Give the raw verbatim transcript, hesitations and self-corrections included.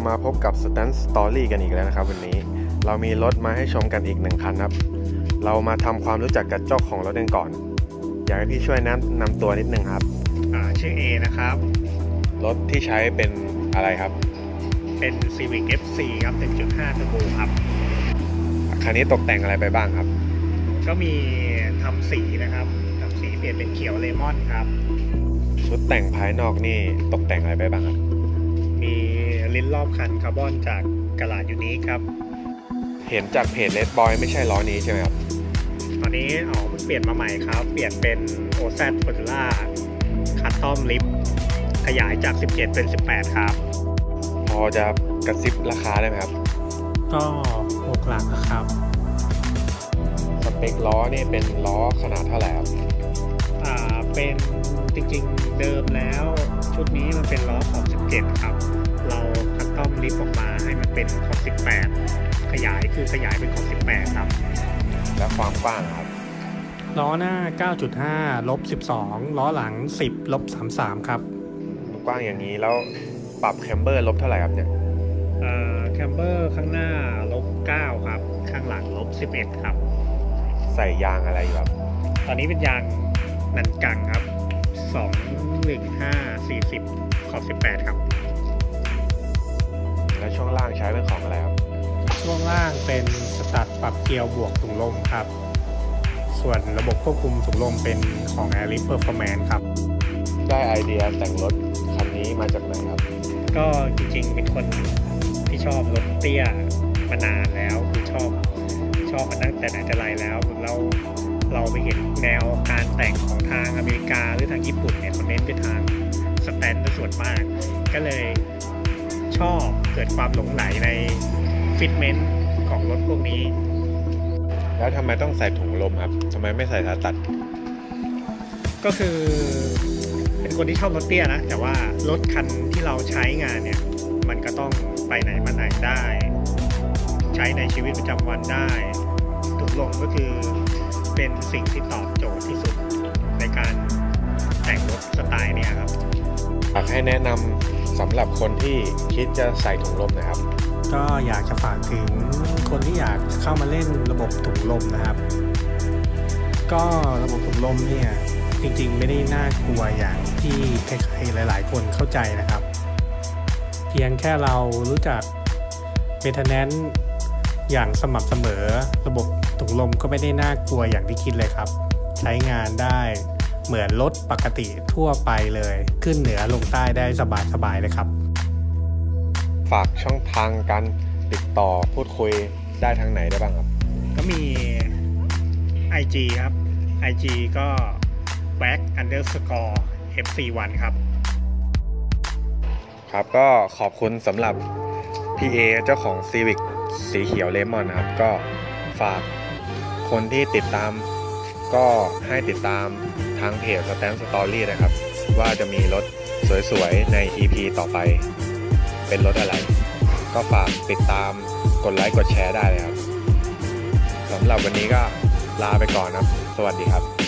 มาพบกับ Stand Story กันอีกแล้วนะครับวันนี้เรามีรถมาให้ชมกันอีกหนึ่งคันครับเรามาทำความรู้จักกับเจ้าของรถกันก่อนอยากให้พี่ช่วยแนะนำตัวนิดนึงครับอ่าชื่อ A นะครับรถที่ใช้เป็นอะไรครับเป็น Civic เอฟ ซี ครับ หนึ่งจุดห้า Turbo ครับคันนี้ตกแต่งอะไรไปบ้างครับก็มีทำสีนะครับทำสีเปลี่ยนเป็นเขียวเลมอนครับชุดแต่งภายนอกนี่ตกแต่งอะไรไปบ้างครับมีลิ้นรอบคันคาร์บอนจากกะลาดยูนิคครับเห็นจากเพจ Red Boy ไม่ใช่ล้อนี้ใช่ไหมครับตอนนี้อ๋อเปลี่ยนมาใหม่ครับเปลี่ยนเป็น โอ แซด Formula Custom Lift ขยายจากสิบเจ็ดเป็นสิบแปดครับพอจะกระซิบราคาได้ไหมครับก็หกหลักครับสเปคล้อนี่เป็นล้อขนาดเท่าไหร่ครับอ่าเป็นจริงๆเดิมแล้วชุดนี้มันเป็นล้อของสิบเจ็ดครับเราคัสตอมลิฟต์ออกมาให้มันเป็นของสิบแปดขยายคือขยายเป็นของสิบแปดครับแล้วความกว้างครับล้อหน้า เก้าจุดห้า ลบสิบสองล้อหลังสิบ ลบสามสิบสามครับกว้างอย่างนี้แล้วปรับแคมเบอร์ลบเท่าไหร่ครับเนี่ยเอ่อแคมเบอร์ข้างหน้าลบเก้าครับข้างหลังลบสิบเอ็ดครับใส่ยางอะไรอยู่ครับตอนนี้เป็นยางนันกังครับสอง หนึ่ง ห้า สี่สิบขอบสิบแปดครับแล้วช่วงล่างใช้เป็นของอะไรครับช่วงล่างเป็นสตาร์ทปรับเกียร์บวกถุงลมครับส่วนระบบควบคุมถุงลมเป็นของ Airlift Performance ครับได้ไอเดียแต่งรถคันนี้มาจากไหนครับก็จริงๆเป็นคนที่ชอบรถเตี้ยมานานแล้วคือชอบชอบมาตั้งแต่ไหนแต่ไรแล้วเราเราไปเห็นแนวการแต่งของทางอเมริกาหรือทางญี่ปุ่นเนี่ยเขาเน้นไปทางสแตนด์ส่วนมากก็เลยชอบเกิดความหลงไหลในฟิตเมนต์ของรถพวกนี้แล้วทำไมต้องใส่ถุงลมครับทำไมไม่ใส่ขาตัดก็คือเป็นคนที่ชอบรถเตี้ยนะแต่ว่ารถคันที่เราใช้งานเนี่ยมันก็ต้องไปไหนมาไหนได้ใช้ในชีวิตประจำวันได้ถุงลมก็คือเป็นสิ่งที่ตอบโจทย์ที่สุดในการแต่งรถสไตล์นี้ครับอยากให้แนะนำสำหรับคนที่คิดจะใส่ถุงลมนะครับก็อยากจะฝากถึงคนที่อยากเข้ามาเล่นระบบถุงลมนะครับก็ระบบถุงลมเนี่ยจริงๆไม่ได้น่ากลัวอย่างที่ใครๆหลายๆคนเข้าใจนะครับเพียงแค่เรารู้จักเมนเทนแนนซ์อย่างสม่ำเสมอระบบถุงลมก็ไม่ได้น่ากลัวอย่างที่คิดเลยครับใช้งานได้เหมือนรถปกติทั่วไปเลยขึ้นเหนือลงใต้ได้สบายๆเลยครับฝากช่องทางการติดต่อพูดคุยได้ทางไหนได้บ้างครับก็มี ไอ จี ครับ ไอ จี ก็ back underscore เอฟ ซี วัน ครับครับก็ขอบคุณสำหรับพี่เอเจ้าของ Civic สีเขียวเลมอนนะครับก็ฝากคนที่ติดตามก็ให้ติดตามทางเพจ Stand Story นะครับว่าจะมีรถสวยๆใน อี พี ต่อไปเป็นรถอะไรก็ฝากติดตามกดไลค์กดแชร์ได้เลยครับสำหรับวันนี้ก็ลาไปก่อนครับสวัสดีครับ